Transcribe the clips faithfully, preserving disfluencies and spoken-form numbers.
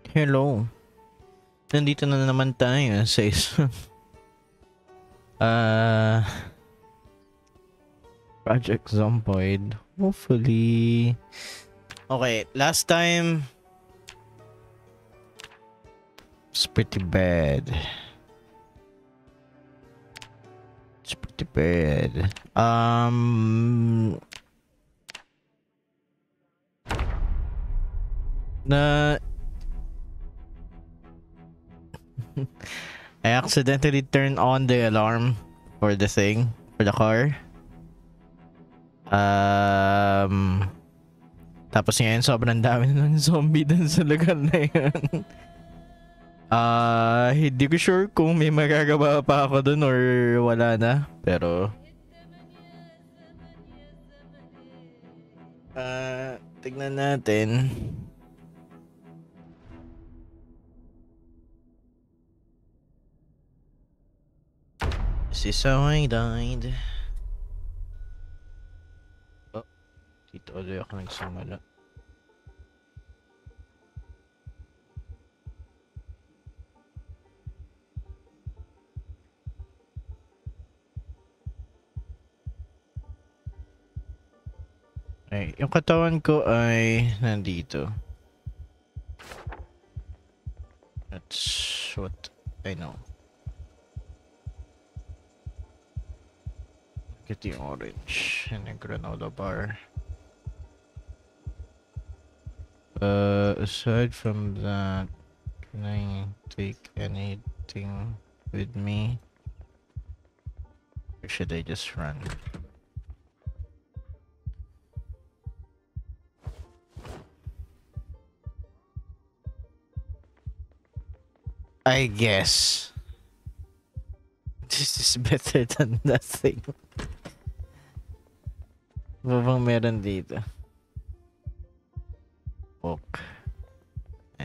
Hello. Nandito na naman tayo sa isang uh, Project Zomboid. Hopefully. Okay, last time it's pretty bad. It's pretty bad. Um na I accidentally turned on the alarm for the thing, for the car. Um, tapos ngayon sobrang dami na ng zombie dun sa lugar na yun. Ah, uh, hindi ko sure kung may magagawa pa ako dun or wala na. Pero, ah, uh, tignan natin. This is how I died. Oh, dito ulit ako nagsimula. Ay, yung katawan ko ay nandito. That's what I know. Get the orange and a granola bar. Uh, aside from that, can I take anything with me? Or should I just run? I guess this is better than nothing. Ano bang meron dito? Walk. Eh.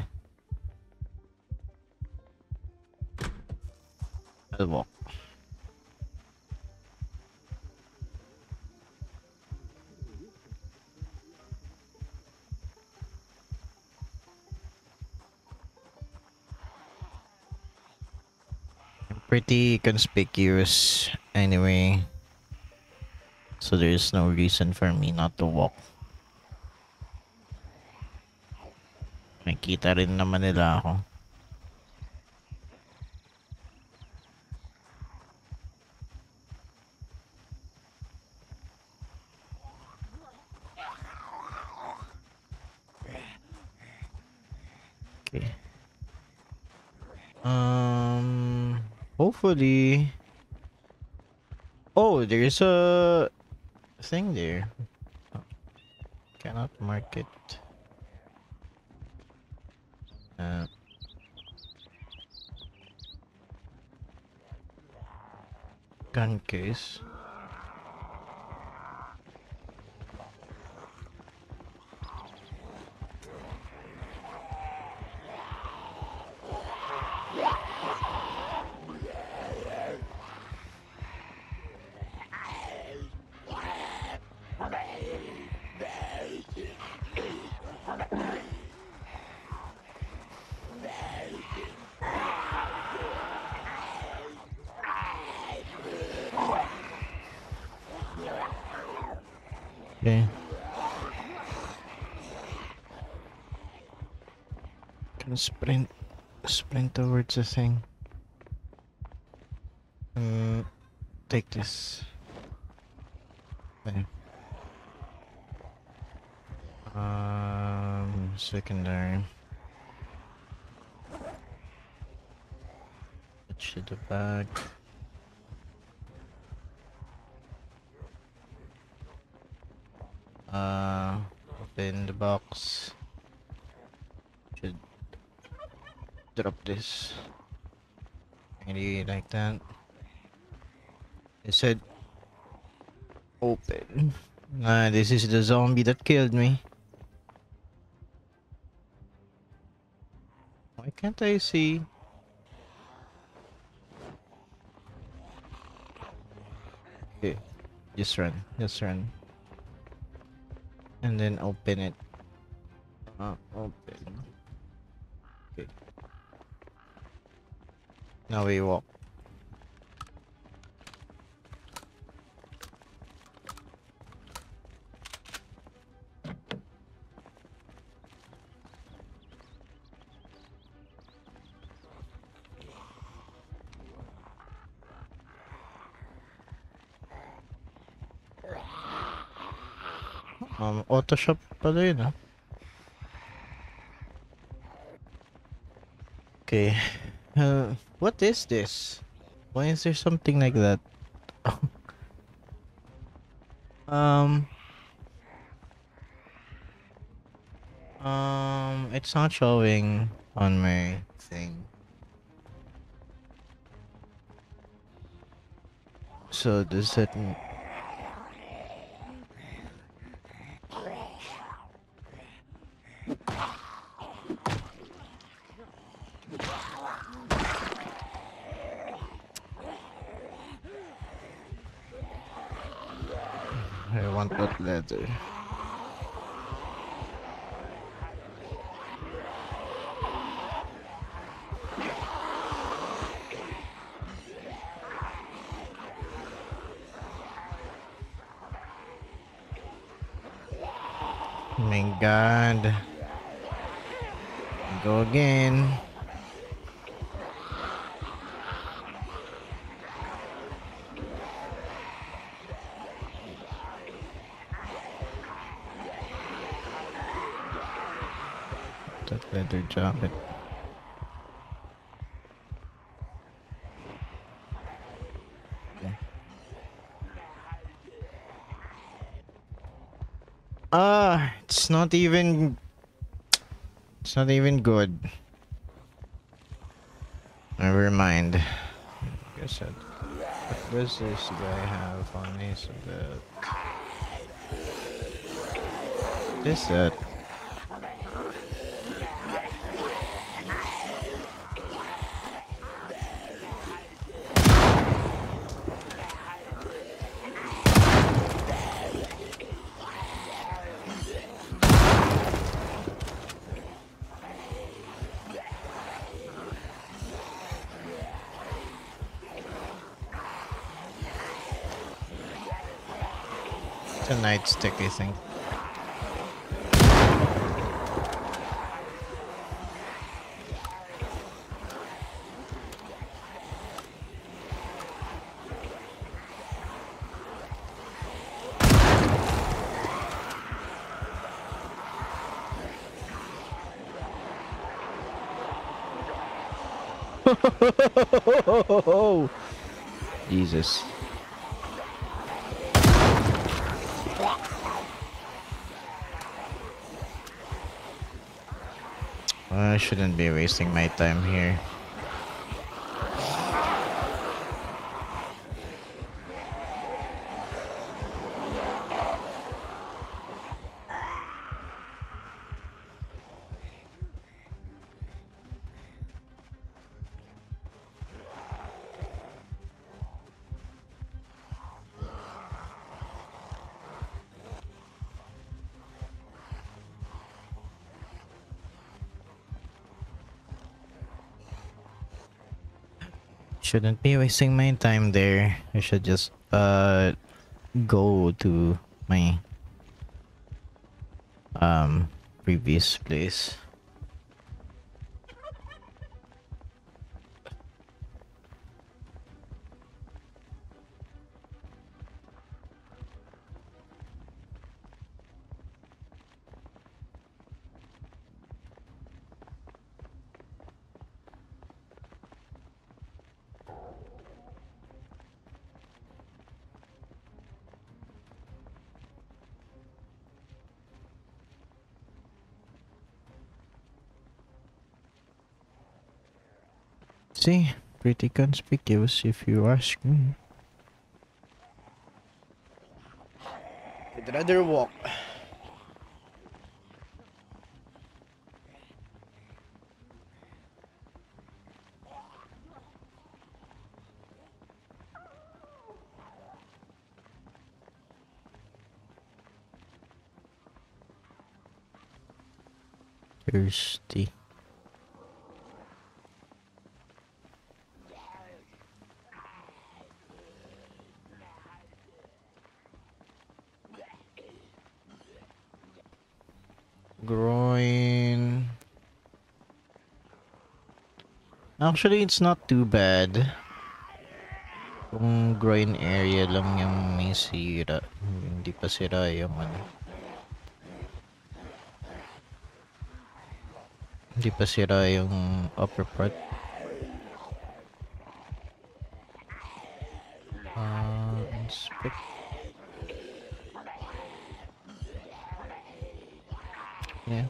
I'll walk. I'm pretty conspicuous anyway. So there's no reason for me not to walk. Nakita rin naman nila ako. Okay. Um, hopefully. Oh, there's a thing there. Oh, cannot mark it. Uh, gun case. Okay. Can sprint, sprint towards the thing. Um, take this. Okay. Um, secondary. Let's shoot the back. Uh, open the box. Should drop this. Maybe like that. It said open. Nah, this is the zombie that killed me. Why can't I see? Okay, just run, just run. And then open it. Uh, open. Okay. Now we walk. Um, auto shop pala yun, ah. Okay. Uh, what is this? Why is there something like that? um, um, it's not showing on my thing. So does that mean... I want that leather. Oh my god. Go again. That leather jacket. Okay. Ah, it's not even... It's not even good. Never mind. Like I said. What does this guy have on his bed? What is that? It's a nightstick, I think. Jesus. I shouldn't be wasting my time here. Shouldn't be wasting my time there. I should just uh go to my um previous place. See, pretty conspicuous if you ask me. I'd rather walk. Thirsty. Groin. Actually, it's not too bad. Kung groin area lang yung may sira. Hindi pa sira yung ano. Hindi pa sira yung upper part. Uh, inspect. Yeah.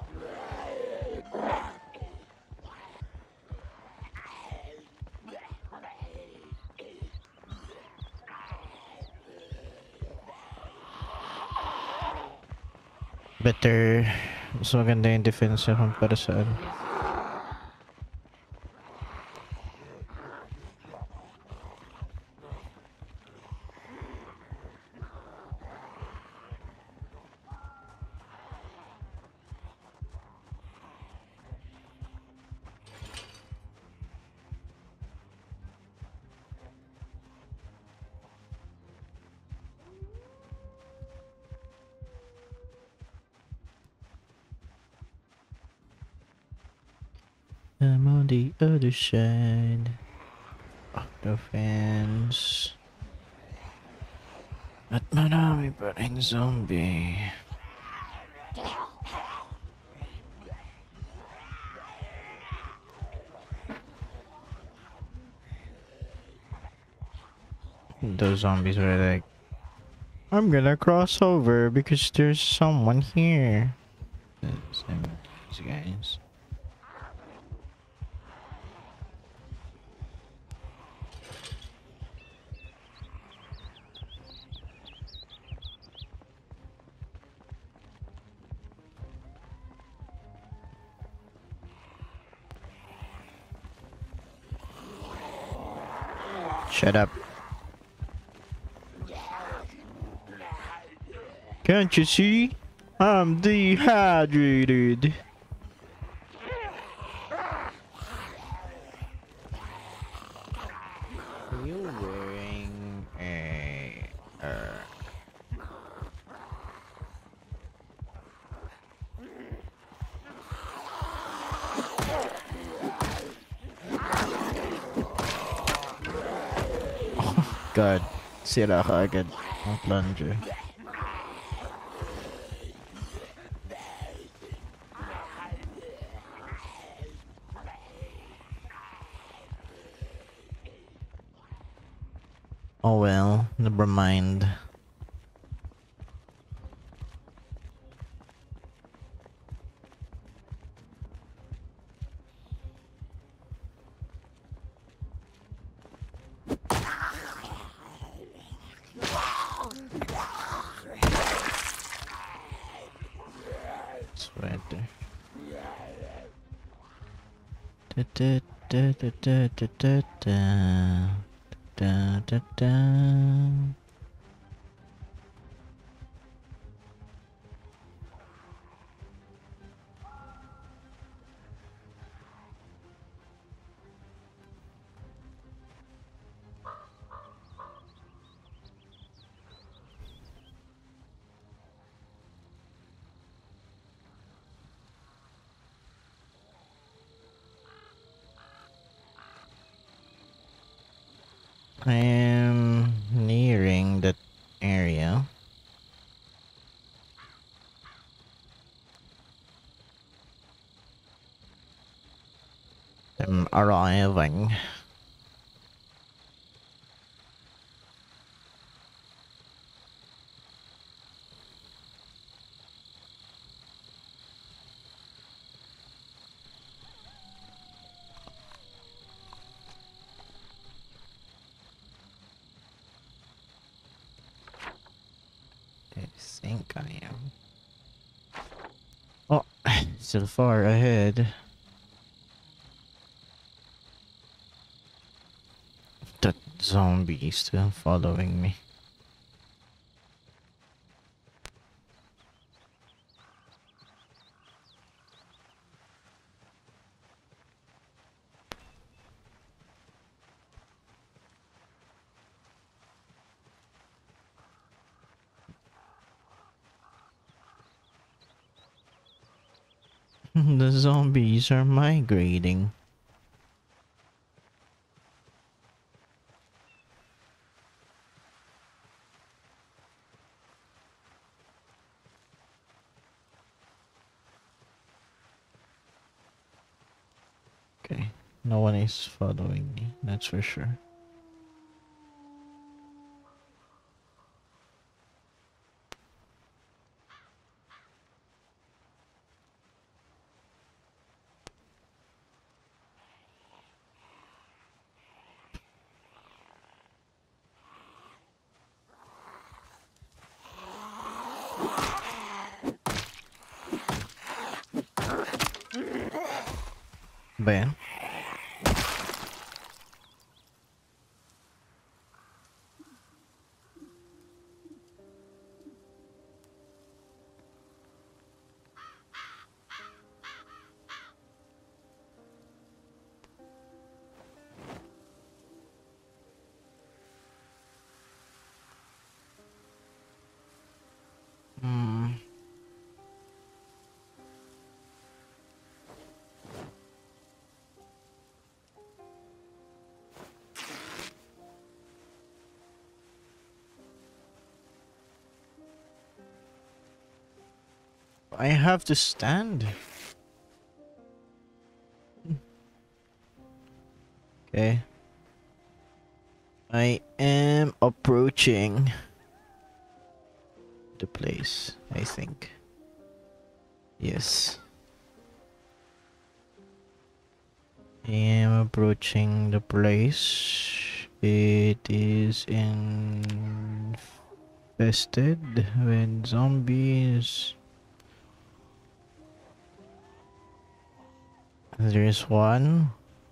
Better. Mas maganda yung defense niya kumpara saan. I'm on the other side of the fence. At marami pa ring zombie. Those zombies were like, I'm gonna cross over because there's someone here. These guys. Shut up. Can't you see? I'm dehydrated. Are you wearing a... Uh... God, sira ka agad ang plunger. Oh well, never mind. Sweater. Da da da da da da da da da da. I am nearing that area. I'm arriving. I think I am. Oh, still far ahead. That zombie is still following me. The zombies are migrating. Okay, no one is following me, that's for sure. Ba yan? Hmm. I have to stand. Okay. I am approaching the place, I think. Yes. I am approaching the place. It is infested with zombies. There is one.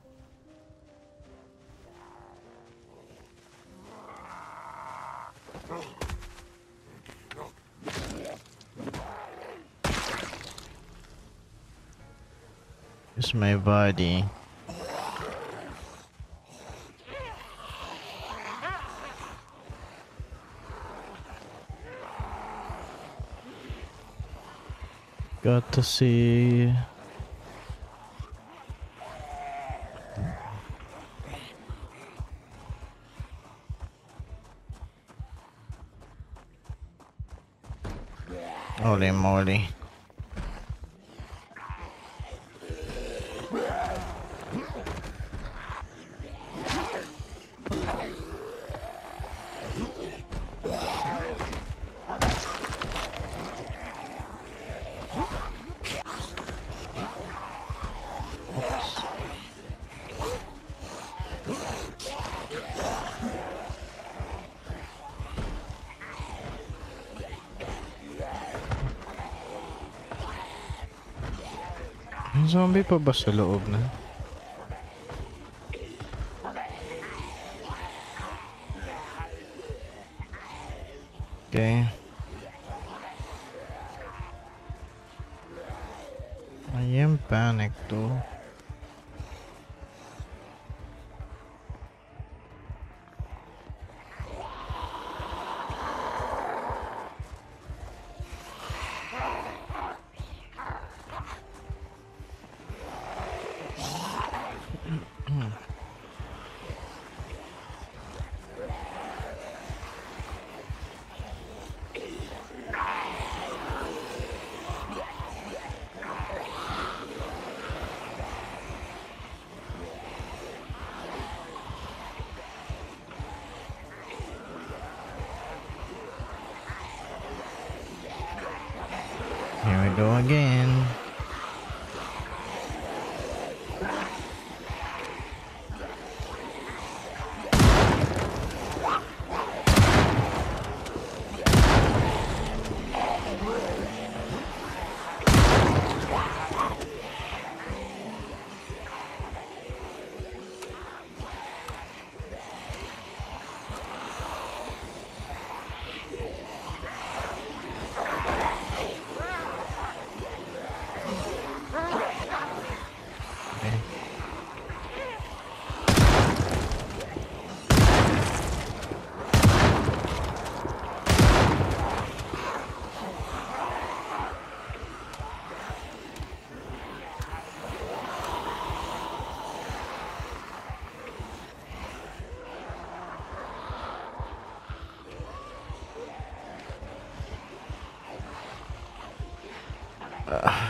It's my body. Got to see. Holy moly. Zombie pa ba sa loob na? Okay. I am panicked though. Here we go again.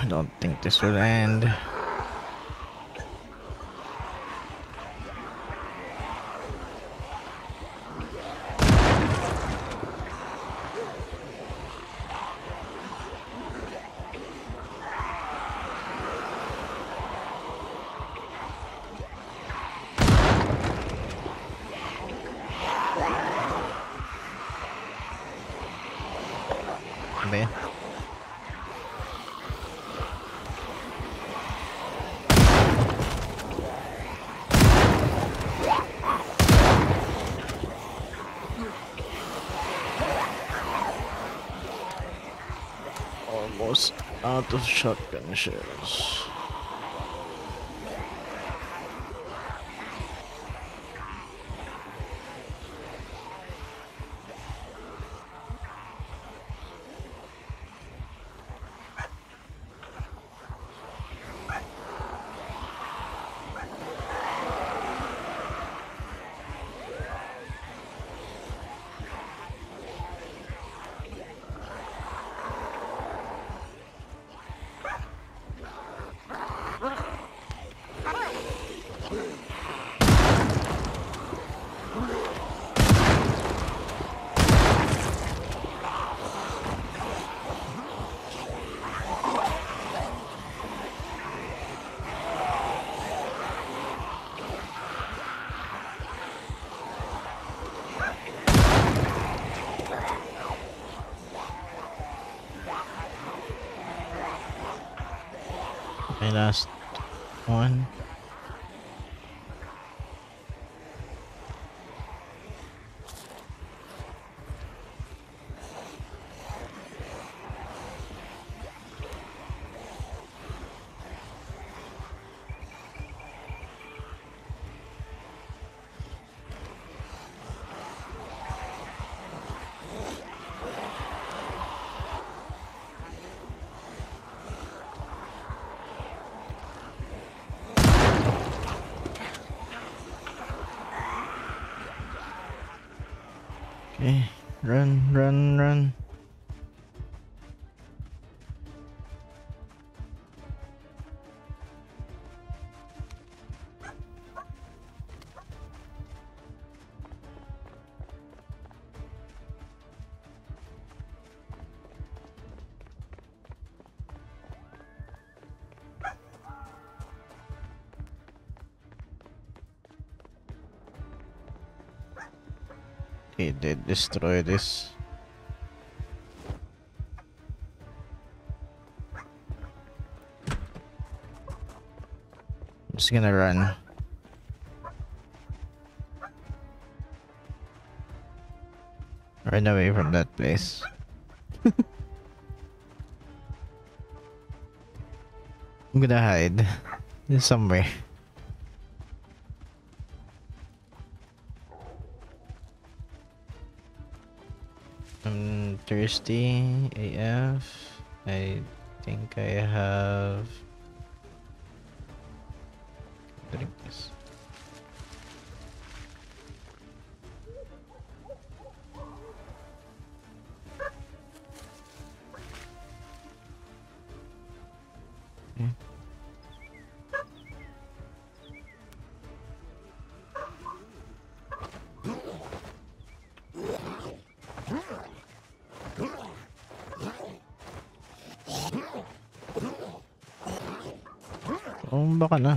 I don't think this will end. There. Almost out of shotgun shells. My last one. Okay, run, run, run. Okay, they destroy this. I'm just gonna run. Run away from that place. I'm gonna hide somewhere. I'm thirsty A F. I think I have. Drink this. Okay. Oh, baka na.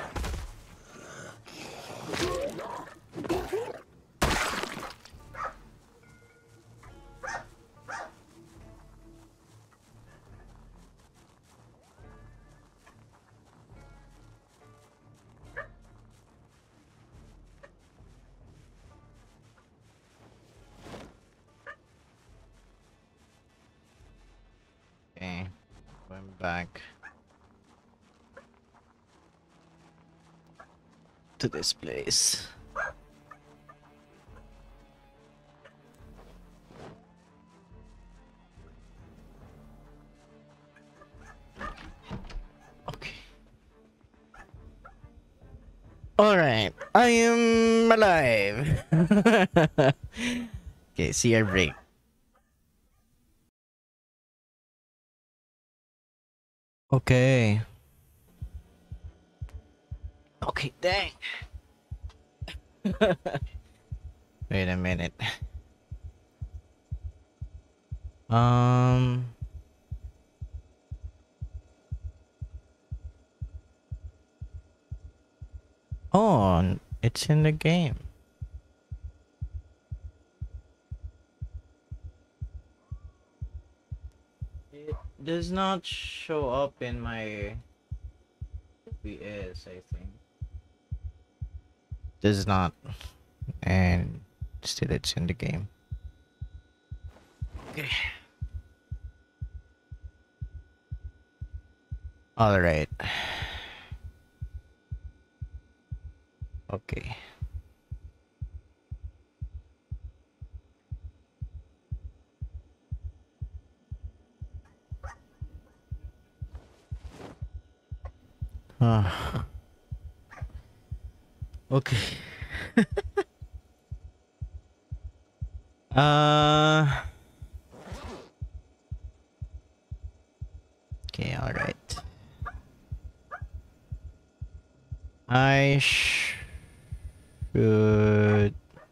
Okay, going back to this place. Okay. All right, I am alive. Okay, see our break. Okay. Okay, dang. Wait a minute. Um. Oh, it's in the game. It does not show up in my V S, I think. Does not. And still it's in the game. Okay. All right. Okay. Ah. Okay. uh. Okay. All right. I should.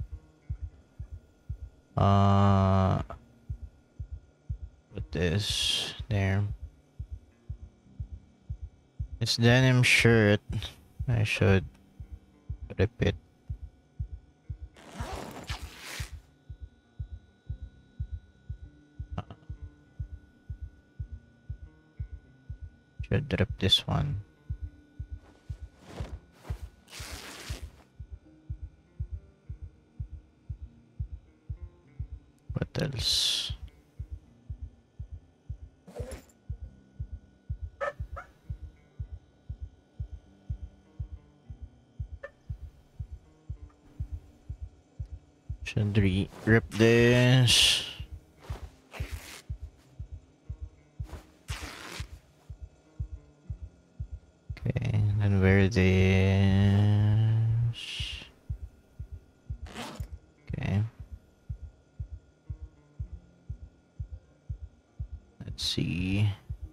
Uh. Put this there. It's denim shirt. I should rip it. Should rip this one. What else? Should re rip this. Okay, then wear this. Okay. Let's see.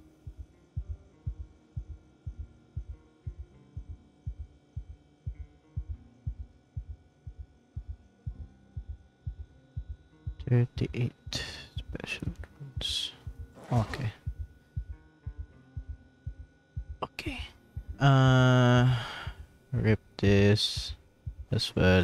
thirty-eight special rules. Okay. Okay. Uh, rip this as well.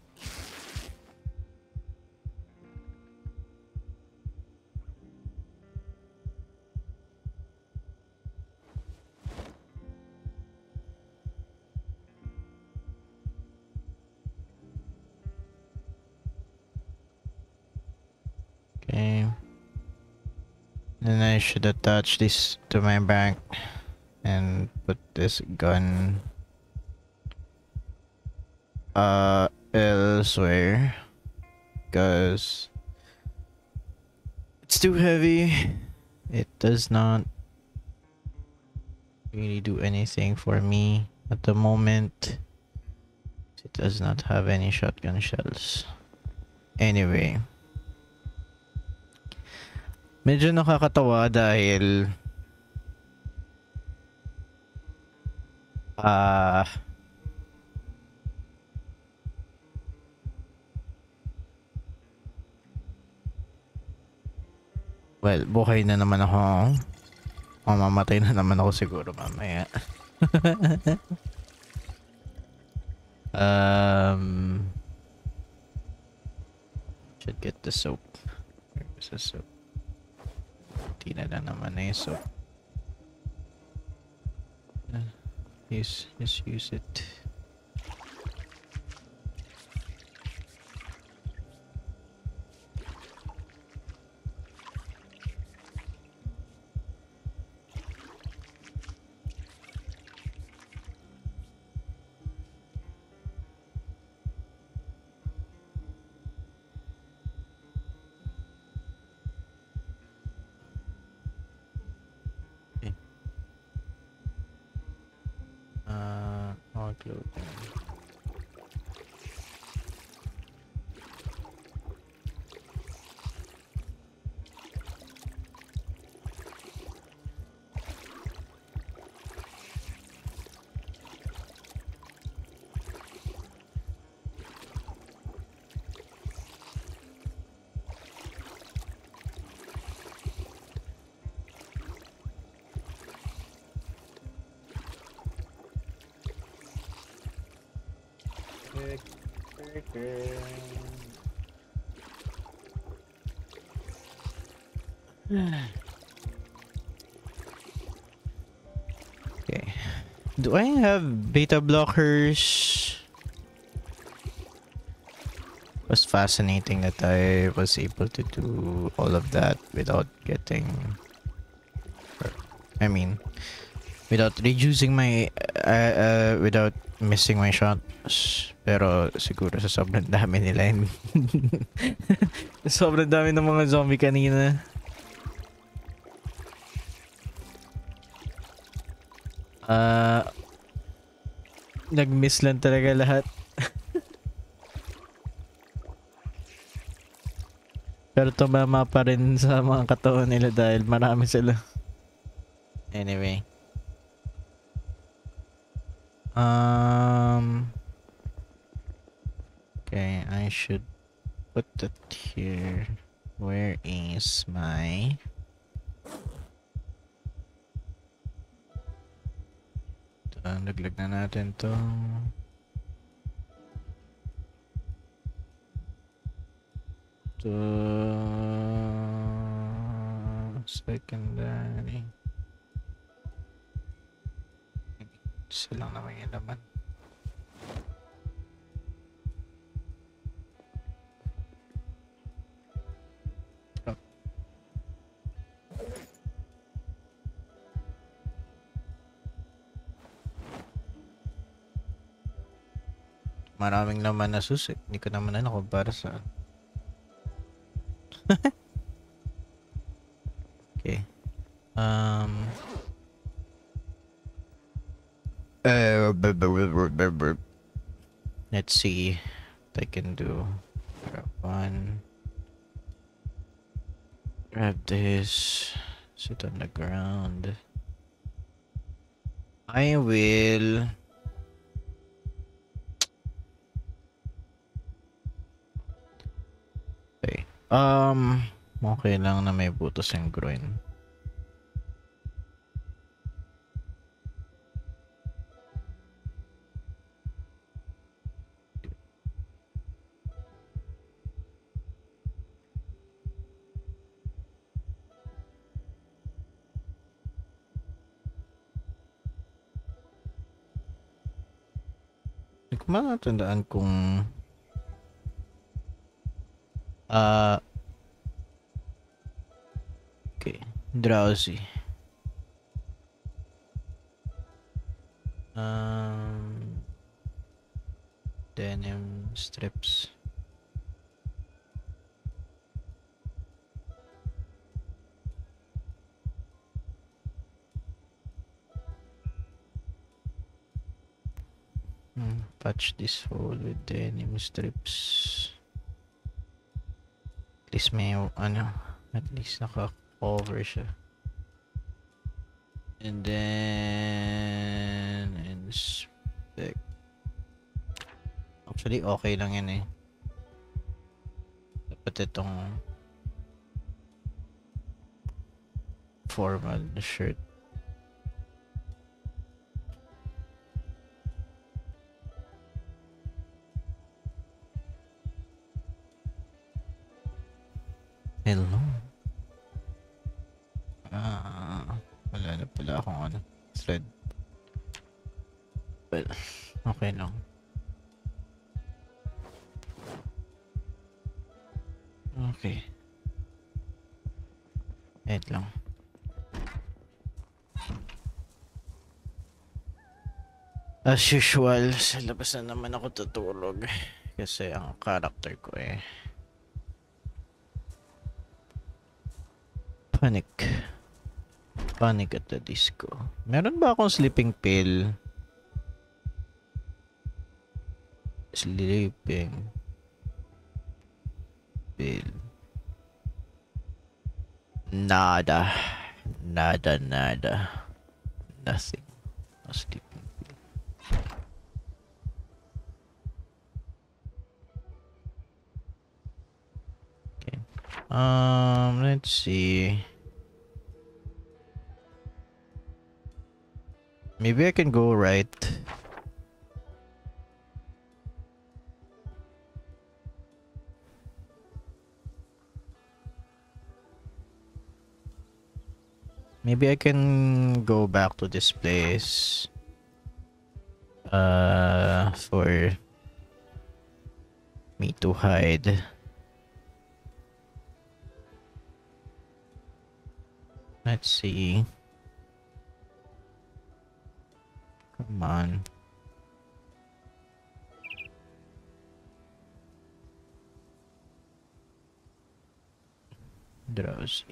Okay. Then I should attach this to my back and put this gun uh elsewhere because it's too heavy. It does not really do anything for me at the moment. It does not have any shotgun shells. Anyway, medyo nakakatawa dahil ah uh, well, buhay na naman ako. Mamamatay na naman ako siguro mamaya. um should get the soap. Where's the soap? Hindi na lang naman na yung soap. Uh, use, just use it. Uh, all clothing. Okay. Do I have beta blockers? It was fascinating that I was able to do all of that without getting, I mean, without reducing my, uh, uh, without missing my shots. Pero siguro sa sobrang dami nila yun. Sobrang dami ng mga zombie kanina. Ah, uh, nag-miss lang talaga lahat. Pero tumama pa rin sa mga katawan nila dahil marami sila. Anyway. Um. Okay, I should put that here. Where is my... Uh, naglag na natin to. To secondary. Isa lang naman yung laman. Oh. Maraming laman na susi. Hindi ko naman ano kung para saan. Okay. Um. Uh, let's see what I can do. Grab one. Grab this. Sit on the ground. I will. Okay. Um. Okay lang na may butas yung groin. Hindi ko matandaan kung ah uh, okay, drowsy. Um, denim strips. Hmm, patch this hole with denim strips. At least may ano, at least naka-cover siya. And then inspect. Actually okay lang yan eh. Dapat itong formal shirt. Hello. Ah, wala na pala akong ano, thread. Well, okay lang. Okay. Wait lang. As usual, sa labas na naman ako tutulog. Kasi ang character ko eh Panic. Panic at the Disco. Meron ba akong sleeping pill? Sleeping pill. Nada. Nada, nada. Nothing. No sleeping pill. Okay. Um, let's see. Maybe I can go right. Maybe I can go back to this place. Uh, for me to hide. Let's see. Come on. Drowsy.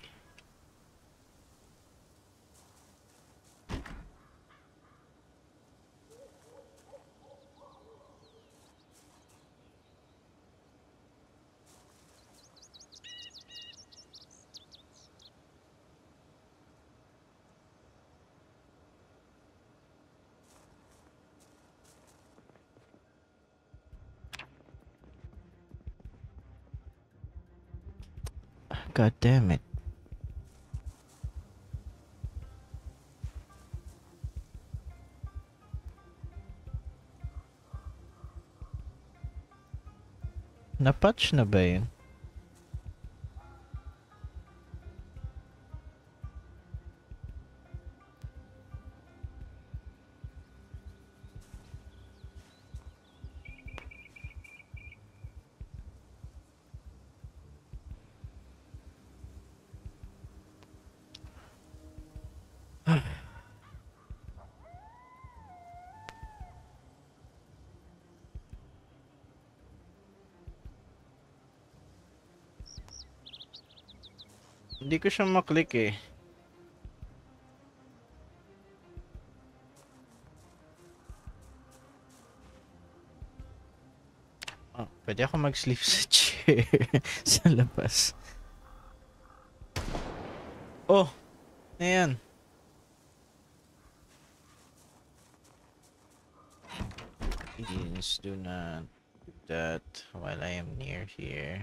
God damn it. Napatch na ba yun? Hindi ko siya maklik eh. Oh, pwede ako mag-sleep sa chair sa labas. Oh! Ayan. Please do not do that while I am near here.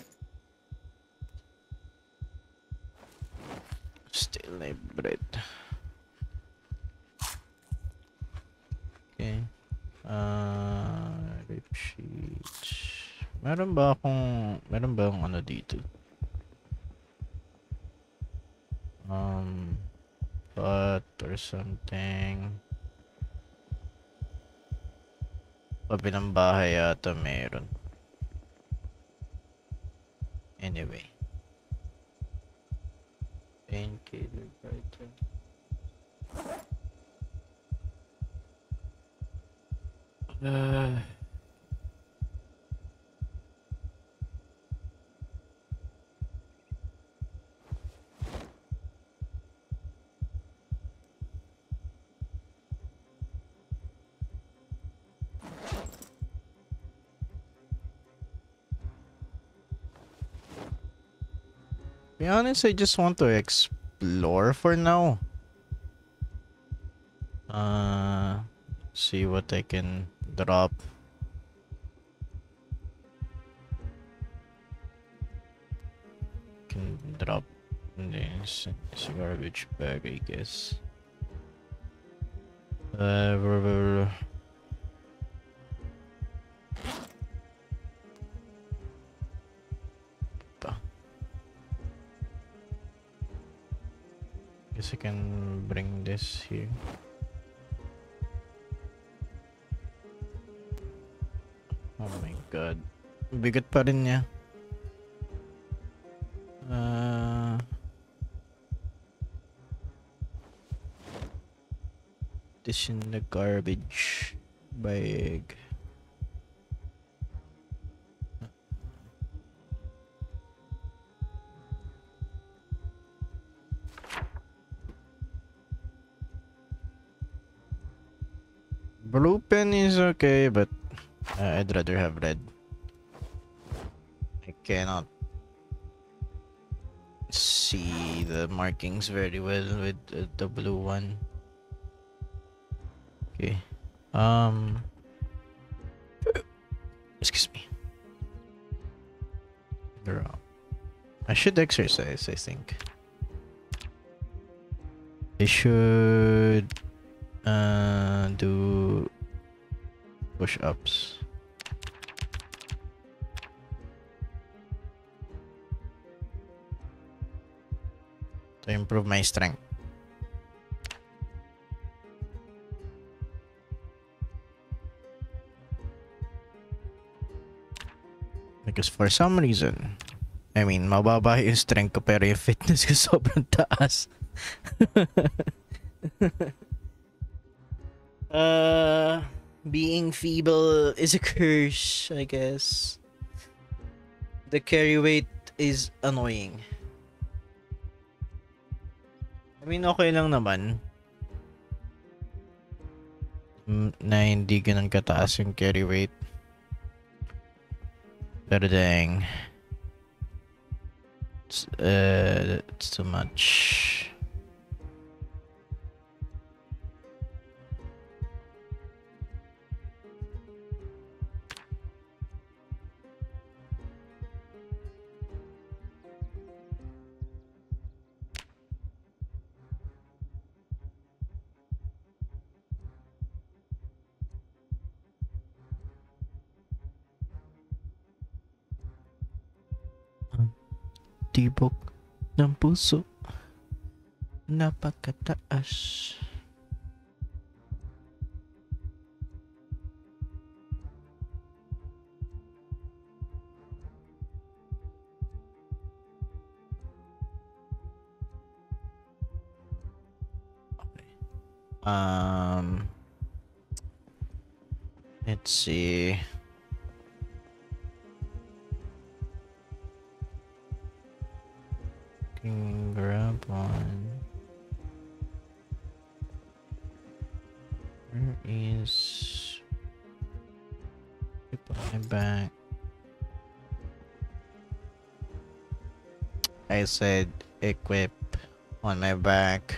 Still my bread. Okay. Uh, rip sheets. Meron ba akong... Meron ba akong ano dito? Um... Pot or something. Kabilang bahay yata meron. Anyway. Painkiller item. Uh... To be honest, I just want to explore for now. Uh, see what I can drop. Can drop this, this garbage bag, I guess. Uh, guess I can bring this here. Oh my god. Bigat pa rin niya. Uh, this in the garbage bag. Blue pen is okay, but uh, I'd rather have red. I cannot see the markings very well with uh, the blue one. Okay. Um. Excuse me. Girl. I should exercise, I think. I should uh, do push-ups. To improve my strength. Because for some reason, I mean, mababa yung strength ko pero yung fitness ko sobrang taas. uh, being feeble is a curse, I guess. The carry weight is annoying. I mean, okay lang naman. Na hindi ganun kataas yung carry weight. Pero dang. It's, uh, it's too much. Tibok ng puso. Napakataas. Okay. Um, let's see. Can grab one. Where is put my back? I said equip on my back.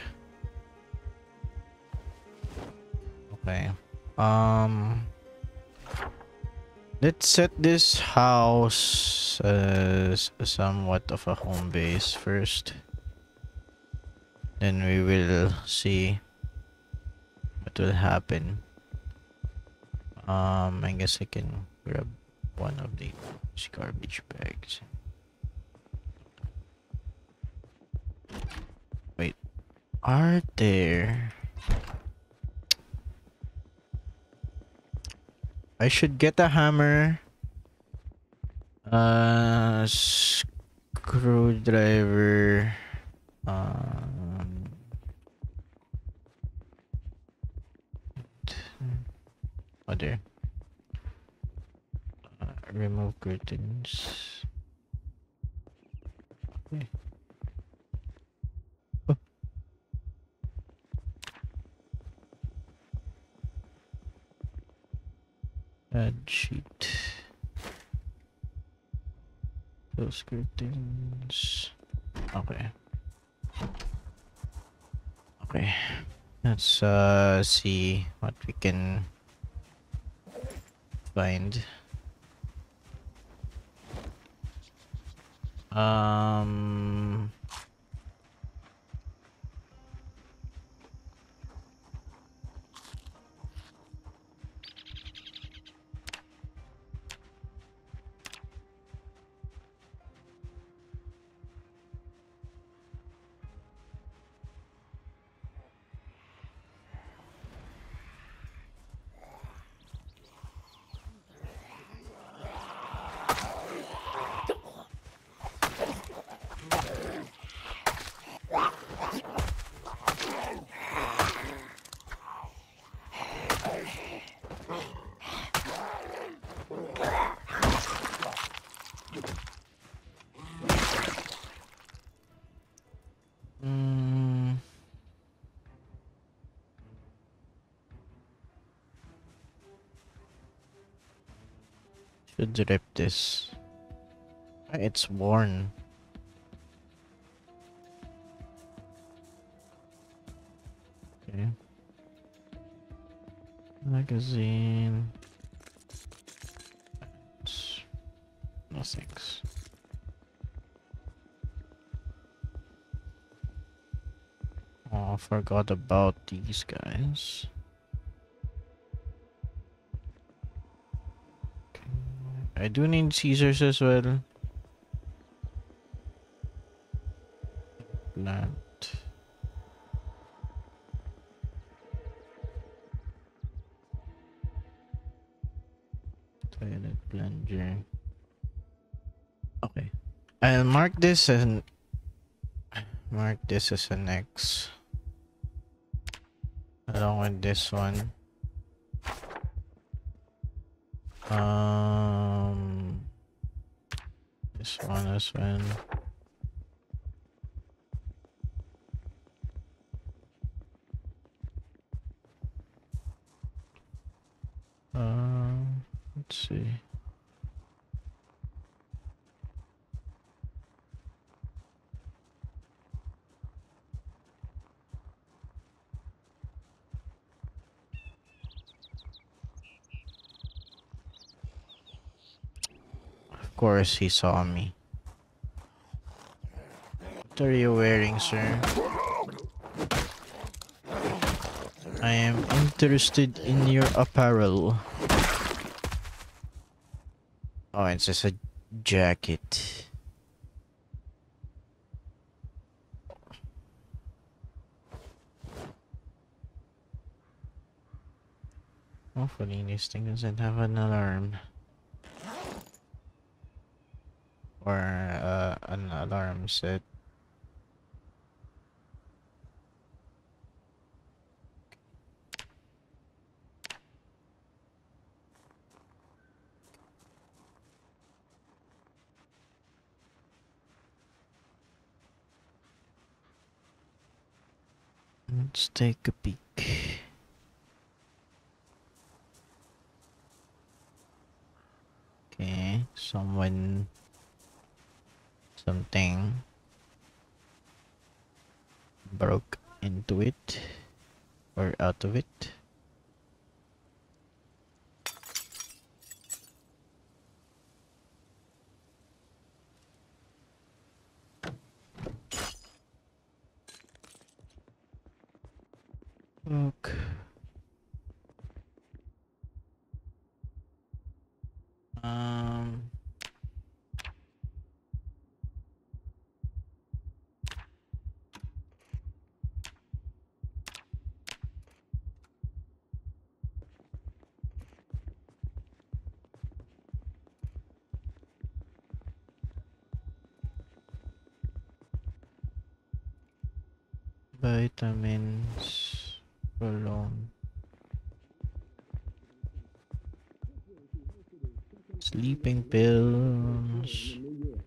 Okay. Um let's set this house as somewhat of a home base first. Then we will see what will happen. Um, I guess I can grab one of these garbage bags. Wait, are there? I should get a hammer. Uh, screwdriver. Um. Oh, there. Uh, remove curtains. Okay. Oh. Add sheet. Those curtains. Okay. Okay. Let's uh see what we can find. Um mm, should rip this. Ah, it's worn. Okay. Magazine. It's no thanks. Oh, I forgot about these guys. Okay. I do need scissors as well. Plant. Toilet plunger. Okay. I'll mark this and mark this as an X. Along with this one. Um, this one as well. Um, let's see. Of course, he saw me. What are you wearing, sir? I am interested in your apparel. Oh, it's just a jacket. Hopefully this thing doesn't have an alarm. Or uh, an alarm set. Let's take a peek. Okay, someone, something broke into it or out of it. Look. Um. Vitamins. Alone. Sleeping pills.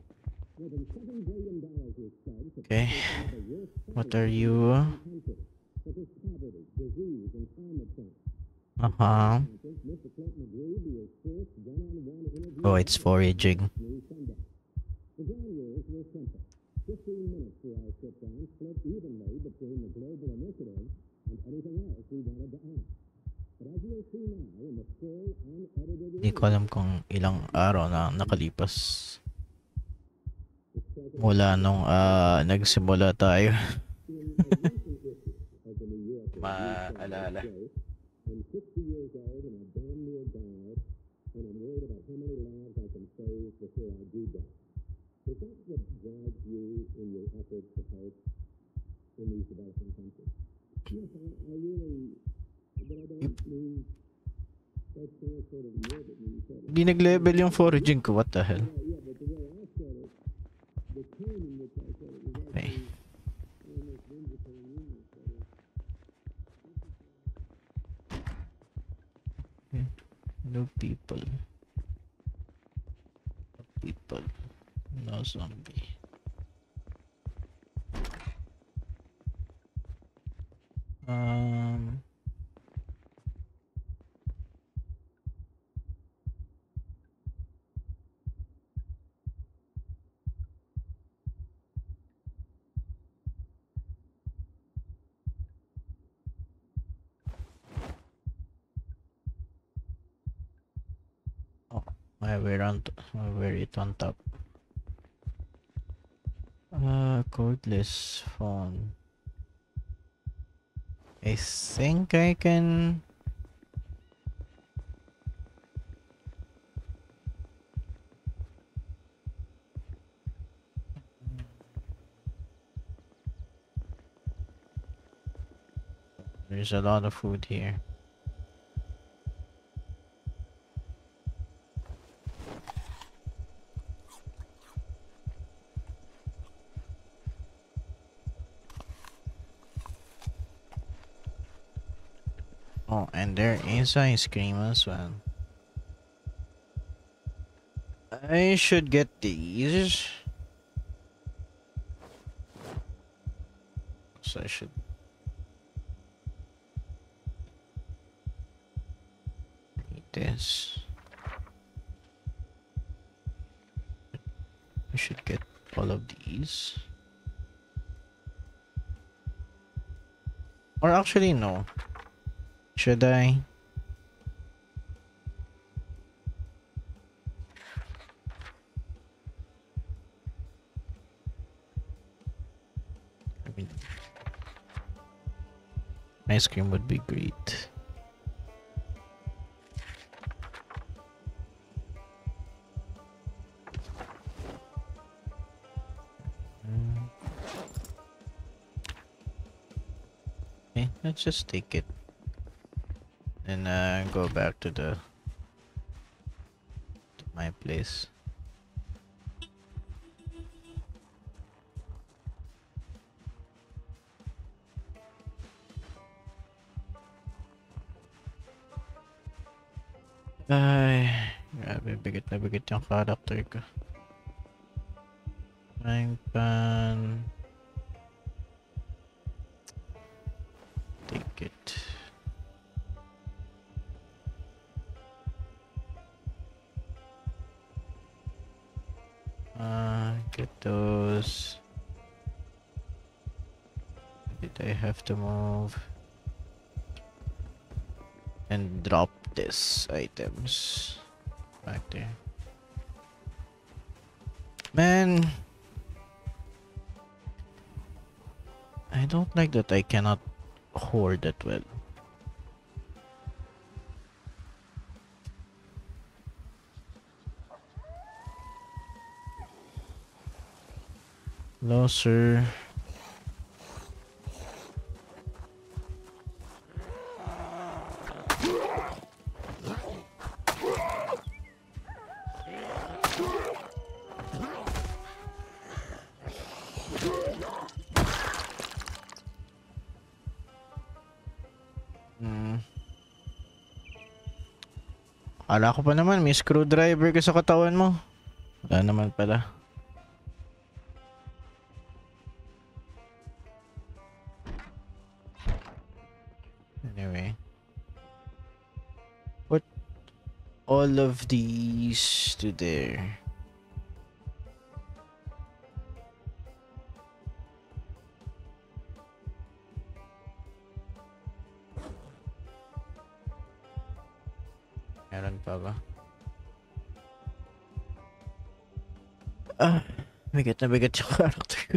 Okay. What are you? Uh-huh. Oh, it's foraging. Hindi ko alam kung ilang araw na nakalipas mula nung uh, nagsimula tayo. Maalala. Hindi nag-level yung foraging ko. What the hell? Okay. Okay. No people. No people. No zombie. Um... Oh, I wear on I wear it on top. Uh, cordless phone. I think I can. There's a lot of food here. Oh, and there is ice cream as well. I should get these. So I should eat this. I should get all of these. Or actually, no. Should I? I mean, ice cream would be great. Mm. Okay, let's just take it. And uh, go back to the to my place. Ay, grabe, bigat na bigat yung character ko. Frying pan. Take it. Uh, get those. Did I have to move? And drop this items back there. Man, I don't like that I cannot hoard that well. Hello, sir. Hmm. Akala ko pa naman may screwdriver ka sa katawan mo. Wala naman pala. Anyway. Put all of these to there. Meron pa ba? Ah, bigat na bigat yung character ko.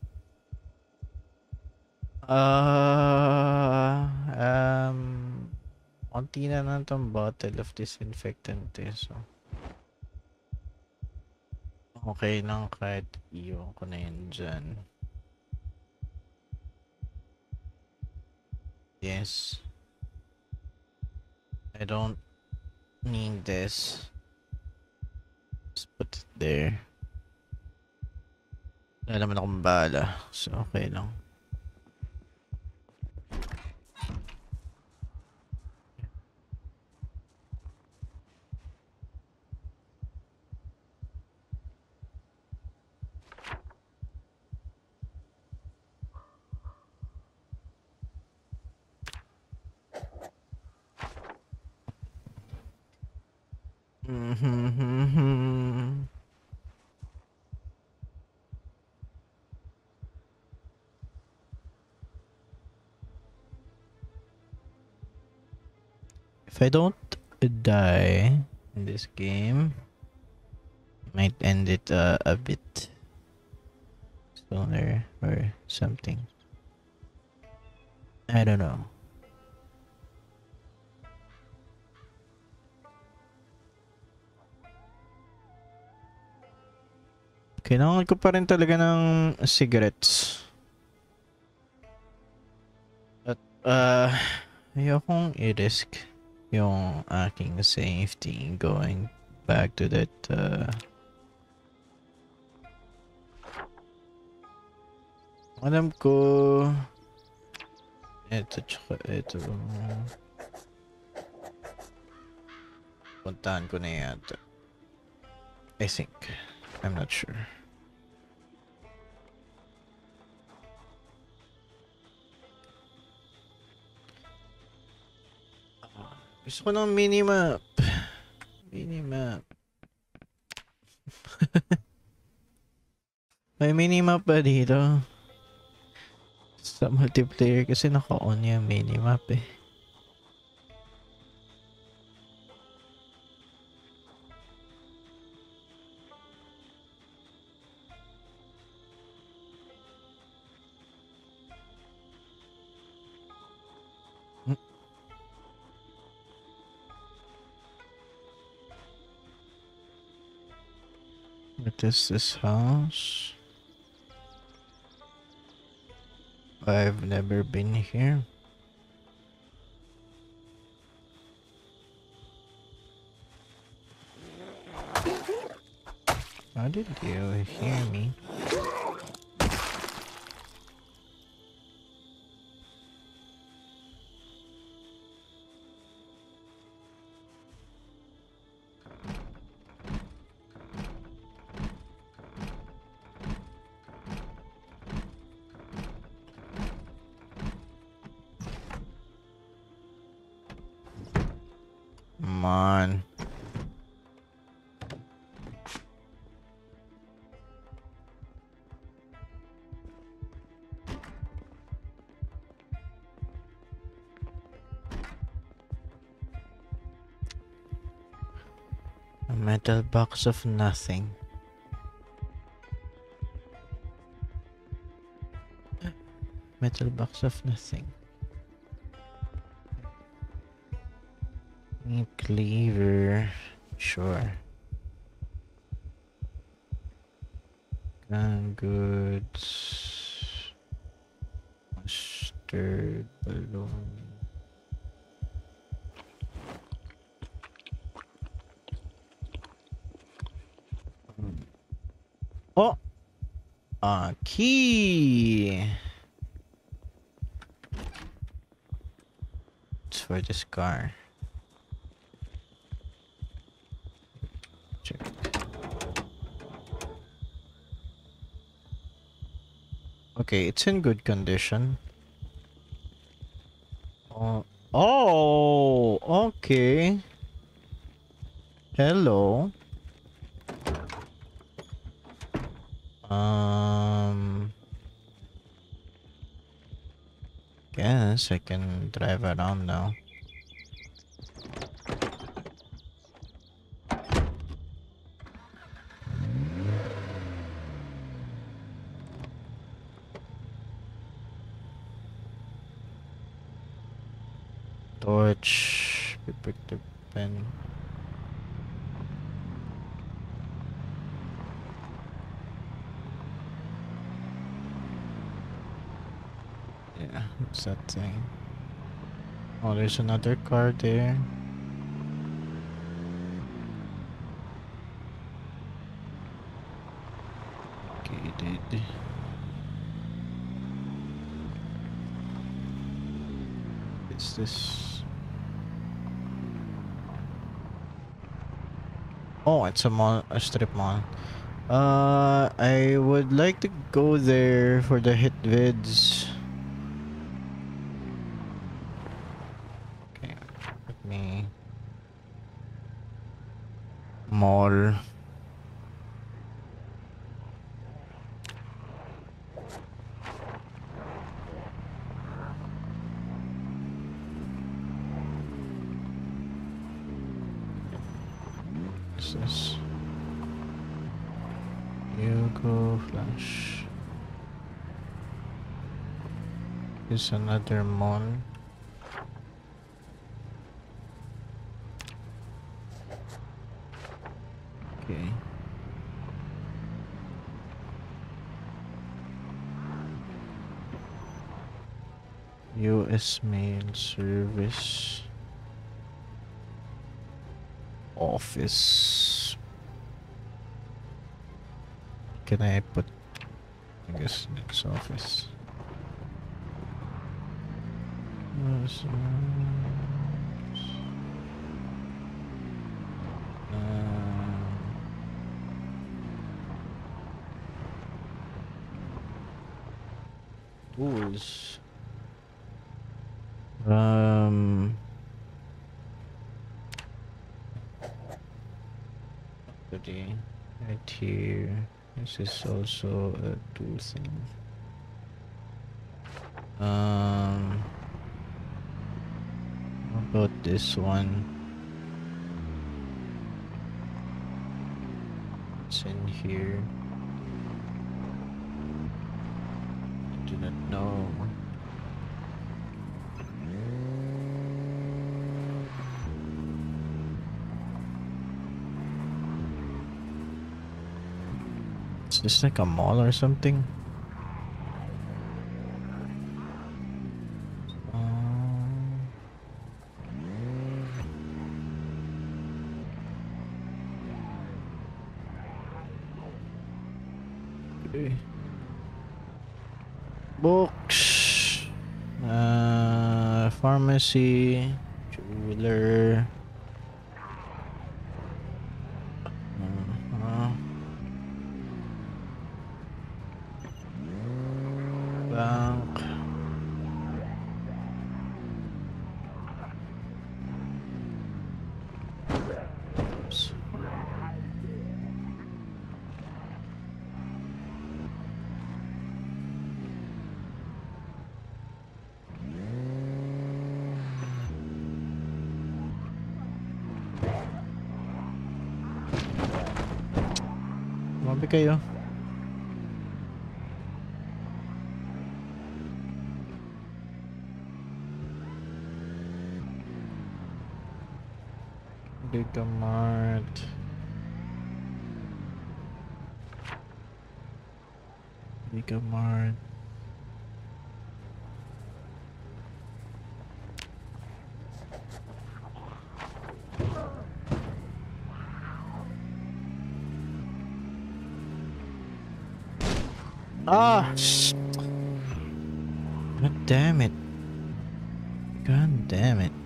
Ah, um, konti na lang tong bottle of disinfectant eh, so. Okay lang kahit iyon ko na yun dyan. Yes. I don't need this. Just put it there. Wala naman akong bala, so okay lang. Mm-hmm. If I don't die in this game, might end it uh, a bit sooner or something. I don't know. Kailangan ko pa rin talaga ng cigarettes. At uh, ayokong i-risk yung aking safety going back to that uh, alam ko ito tsaka ito Puntahan ko na yata. I think. I'm not sure. Gusto ko ng minimap. Minimap. May minimap ba dito? Sa multiplayer kasi naka-on yung minimap eh. What is this house? I've never been here. How did you hear me? Come on. A metal box of nothing. Metal box of nothing. Cleaver. Sure. Gun goods. Mustard balloon. Oh! A key! It's for this car. Check. Okay, it's in good condition. Oh, oh, okay. Hello. Um, guess I can drive around now. Torch, pick the pen. Yeah, what's that thing? Oh, there's another car there. Okay, dude. What's this? Oh, it's a mall, a strip mall. Uh, I would like to go there for the hit vids. Okay, let me. Mall. What's this? You go flash. Is another mall. Okay. U S Mail Service. Office. Can I put, I guess, next office? tools. Um. Today, right here. This is also a tool thing. Um. How about this one? It's in here. I do not know. Is this like a mall or something? Um, okay. Books. Uh, pharmacy. Jeweler. Uh-huh. Bank. Oops. Mabi kayo. Giga Mart. Giga Mart. Ah! sh- God damn it. God damn it.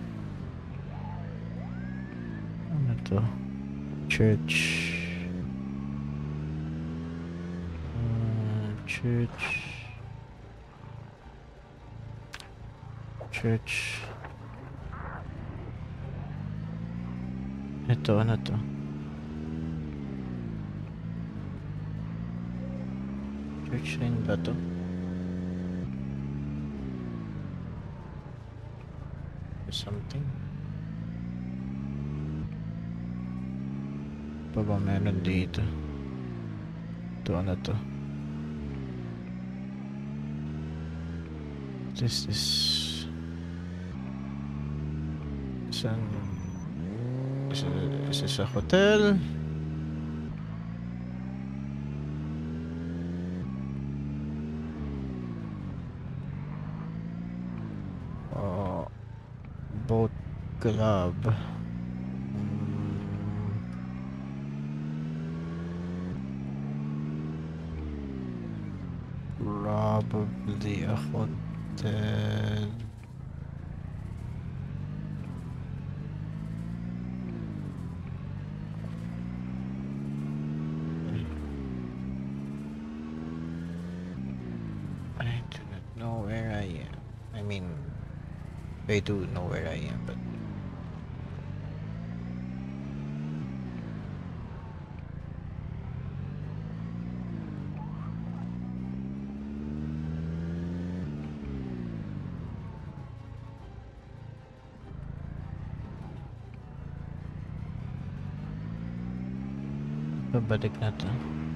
Ano to? Church. Uh, church. Church. Ito, ano to? Church rin ba to? Or something? Pa ba meron dito? Ito, ano to? What is this? Saan? Is, is this a hotel? Oh, boat club. Mm, probably a hotel. I do not know where I am. I mean, I do know where I am, but babalik na to.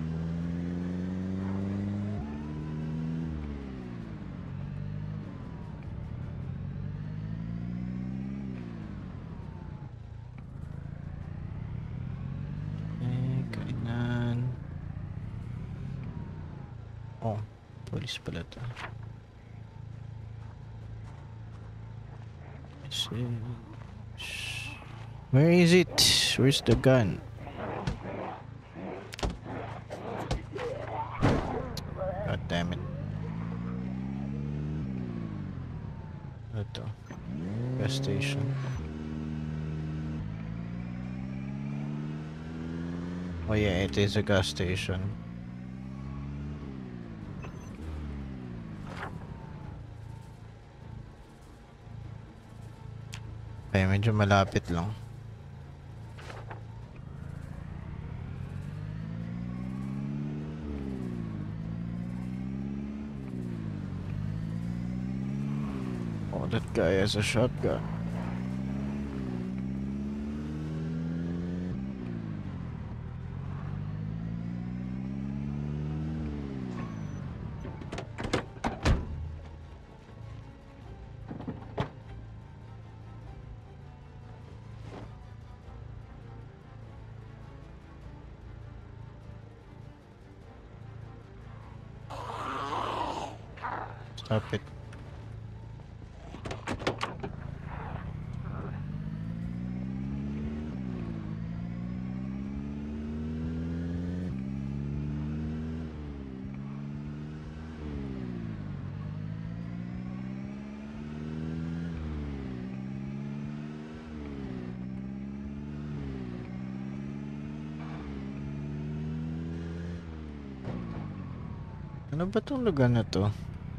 Eh, kainan. Oh, police pala to. Is it- Where is it? Where's the gun? God damn it. Ito. Gas station. Oh yeah, it is a gas station. Ay, medyo malapit lang. Oh, that guy has a shotgun. Stop it. Ano ba tong lugar na to?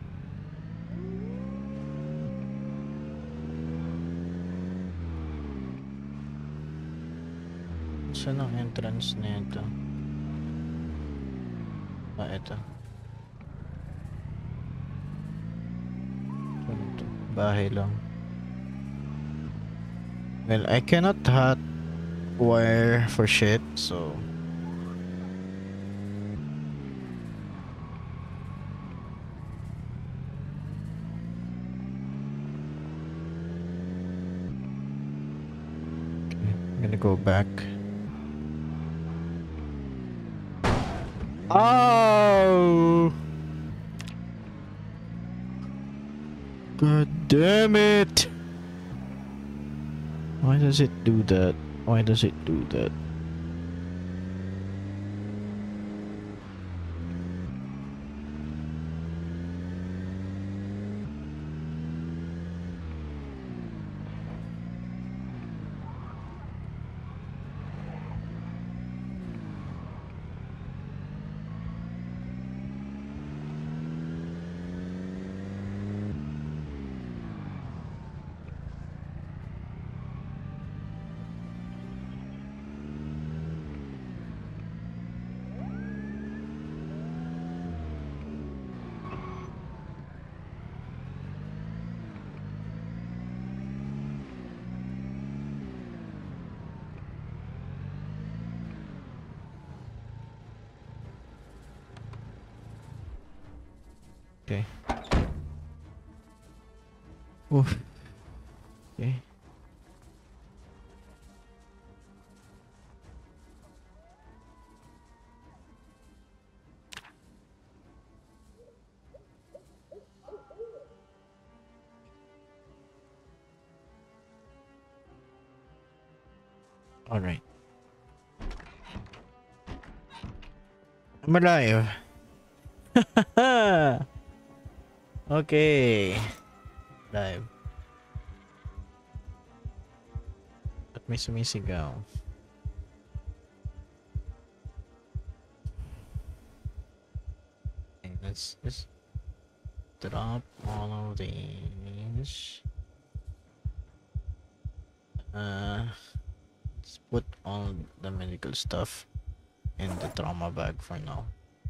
Saan ang entrance na ito? Ah, ito. Ano to? Bahay lang. Well, I cannot hot wire for shit, so... I'm gonna go back. Oh! God damn it! Why does it do that? Why does it do that? Okay. Oof. Okay. Alright. Malayo. Okay. Live. At may sumisigaw. Okay, let's just drop all of these. Uh, let's put all the medical stuff in the trauma bag for now.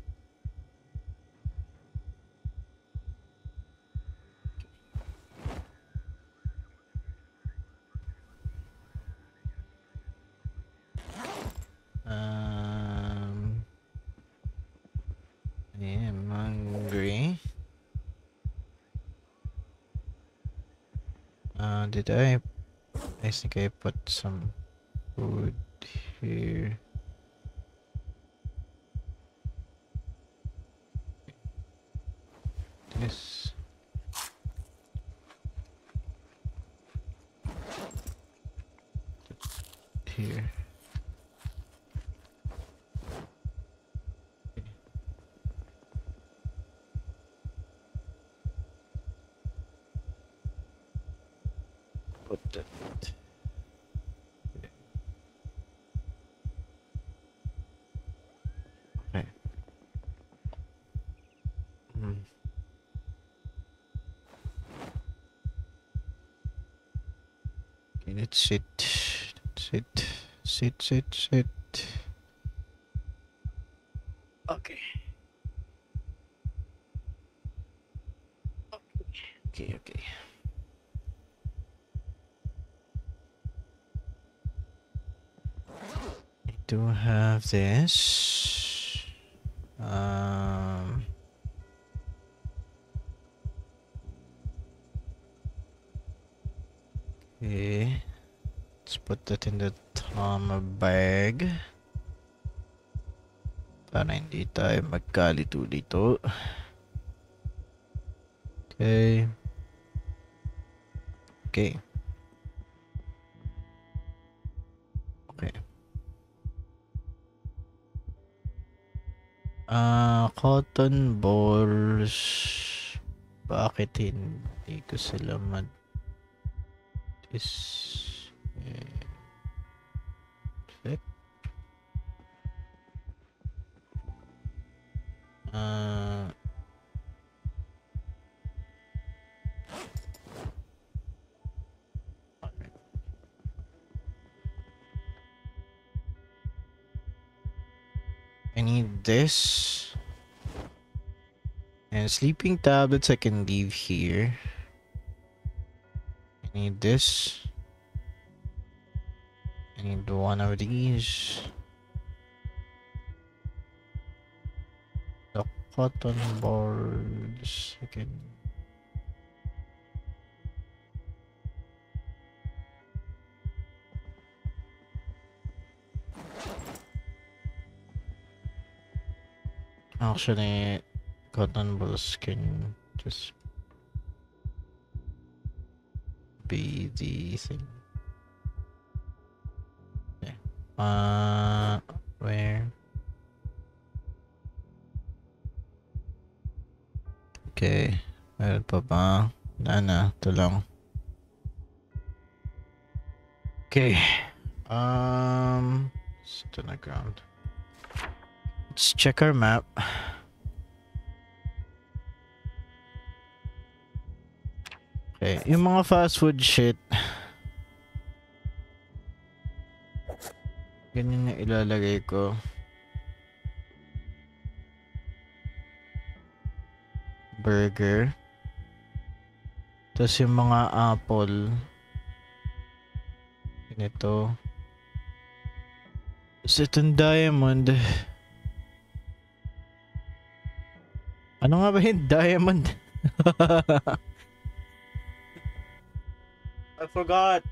Um, I am hungry. Uh, did I? I think I put some food here. This. Here. Put that. Okay. Mm. Okay, sit. Sit. Sit, sit, sit. Okay. Okay, okay. I do have this. Um. Okay. Let's put that in the Tama bag. Para hindi tayo magkalito dito. Okay. Okay. Okay. Ah, uh, cotton balls. Bakit hindi ko sila mag is eh, uh, I need this and sleeping tablets I can leave here. I need this. I need one of these. The cotton balls I can. Actually, cotton balls can just be the thing. Okay. Uh, where? Okay. Meron pa ba? Wala na. Ito lang. Okay. Um, it's to the ground. Let's check our map. Okay, yung mga fast food shit. Ganyan yung ilalagay ko. Burger. Tapos yung mga apple. Ganito. Tapos itong diamond. Ano nga ba yung diamond? I forgot.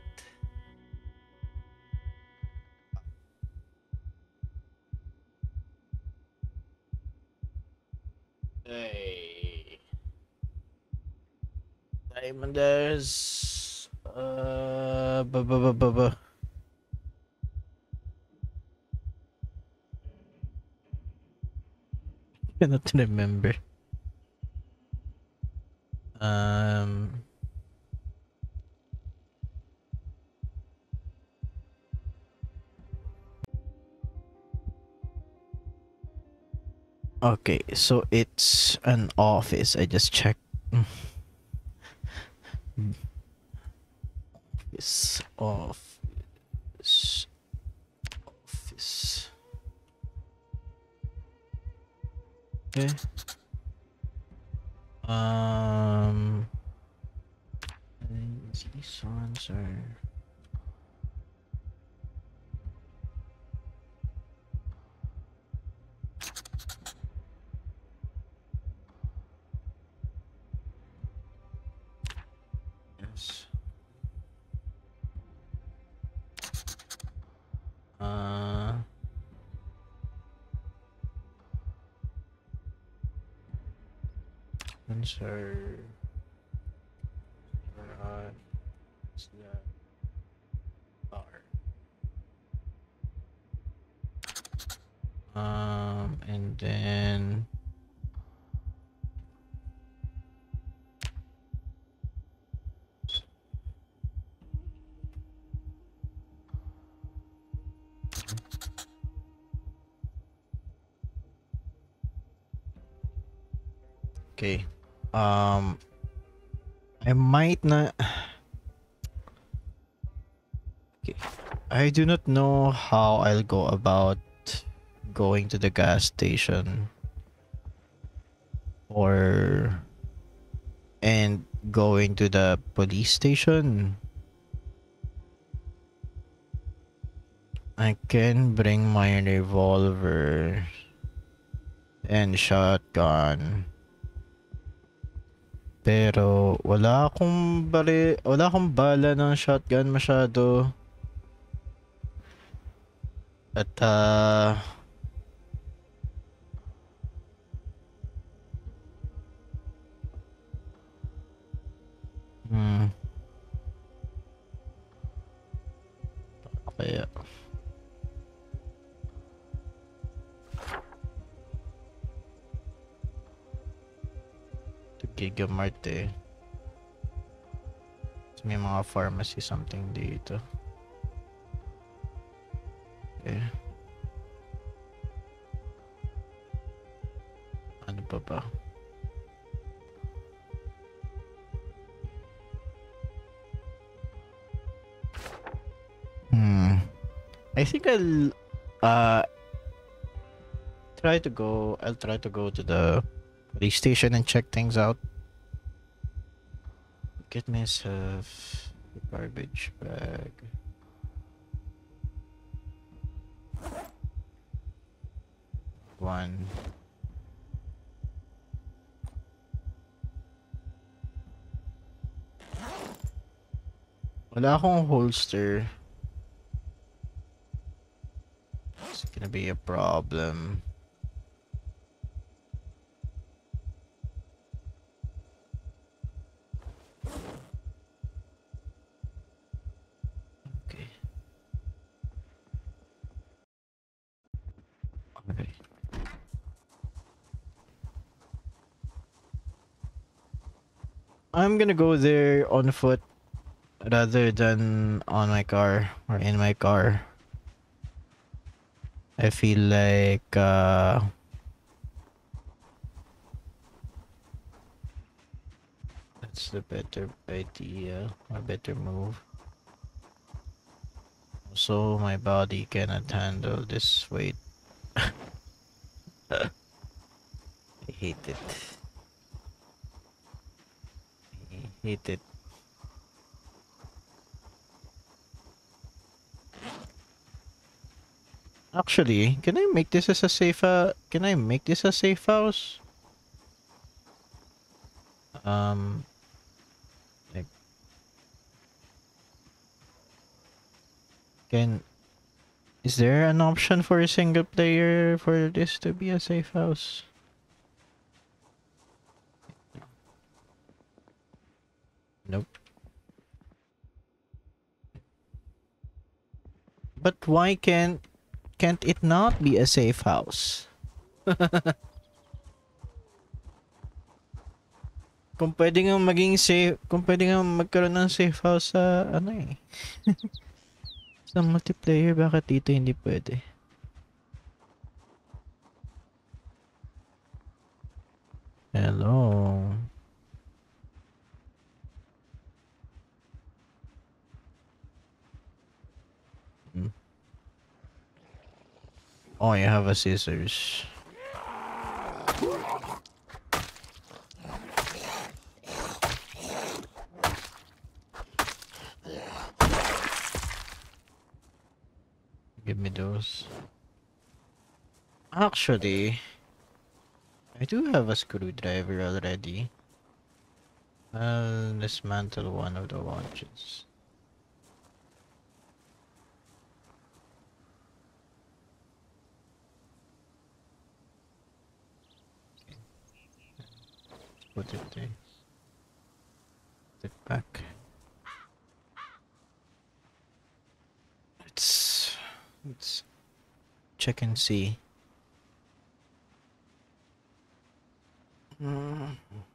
Hey. Diamonders. Uh, ba ba ba ba ba. I cannot remember. Um. Okay, so it's an office. I just checked. Office, office, office. Okay. Um. These ones are. Yes. Uh. Ones are. Uh, it's the bar. Um, and then. Okay. Um, I might not. I do not know how I'll go about going to the gas station or and going to the police station. I can bring my revolver and shotgun. Pero wala akong bari, wala akong bala ng shotgun masyado. At uh, hmm, kaya to Gigamart eh. May mga pharmacy something dito. Okay. Ano pa ba? Hmm. I think I'll uh try to go I'll try to go to the police station and check things out. Get myself a garbage bag. One. Wala akong holster. It's gonna be a problem. Okay. Okay. I'm gonna go there on foot rather than on my car or in my car. I feel like uh that's the better idea, a better move. So my body cannot handle this weight. I hate it. I hate it. Actually, can I make this as a safe uh, can I make this a safe house? Um like can is there an option for a single player for this to be a safe house? Nope. But why can't can't it not be a safe house? Kung pwede nga maging safe, kung pwede nga magkaroon ng safe house sa ano eh. Sa multiplayer, bakit dito hindi pwede? Hello. Hmm. Oh, you have a scissors. Give me those. Actually, I do have a screwdriver already. I'll dismantle one of the watches. Put it there. Put it back. Let's let's check and see. Mm.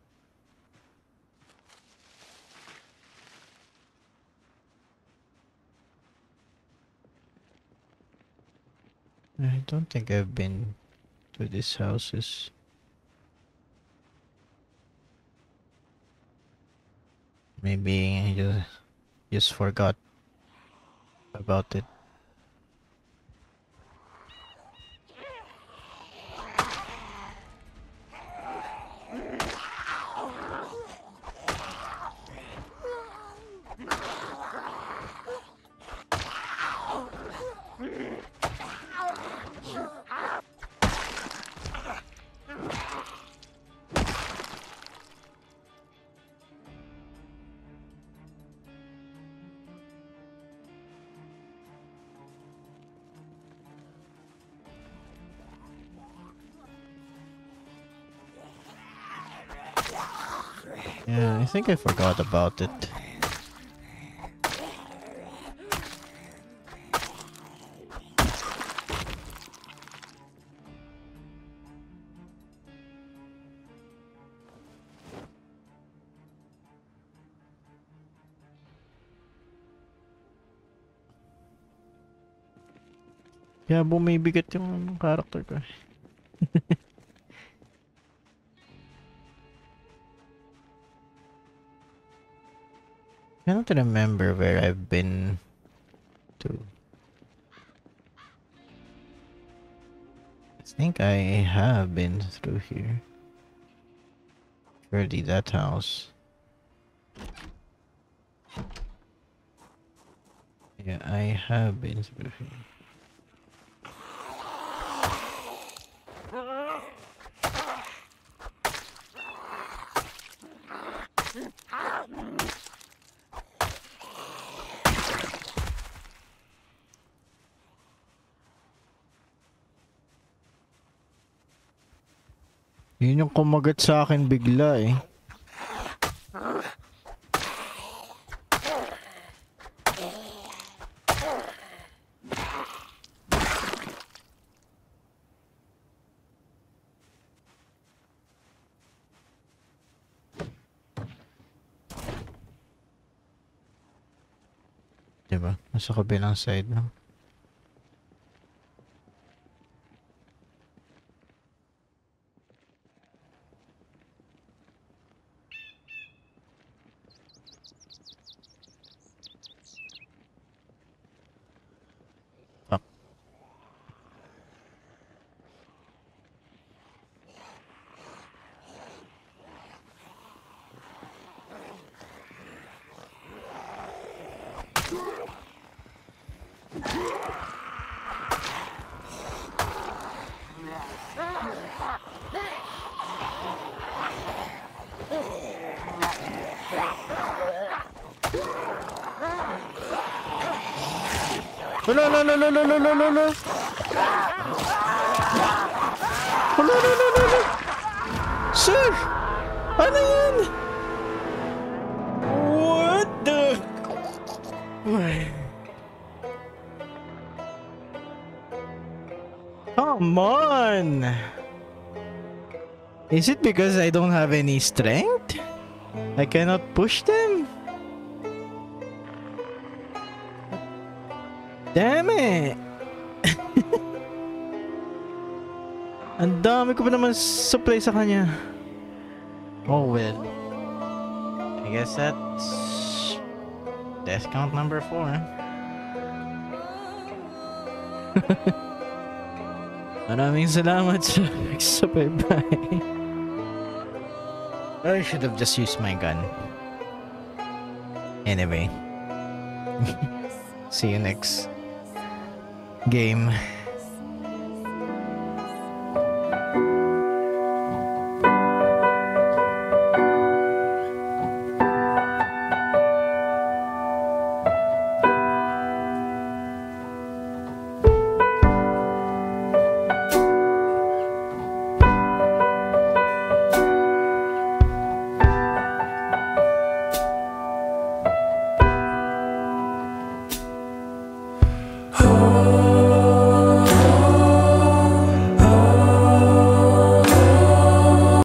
I don't think I've been to these houses. Maybe I just, just forgot about it. Yeah, I think I forgot about it. Kaya bumibigat yung character ko. I don't remember where I've been to. I think I have been through here. Surely that house. Yeah, I have been through here. Yun yung kumagat sa akin bigla eh. Diba? Nasa kabilang side lang. No, no, no, no, no, no, no, no, no. Oh, no, no, no, no, no. Sir! Ano yan? What the... Come on! Is it because I don't have any strength? I cannot push them? Damn it! Ang dami ko pa naman supply sa kanya. Oh well. I guess that's death count number four. Maraming salamat sa pagbay. I should have just used my gun. Anyway. See you next game.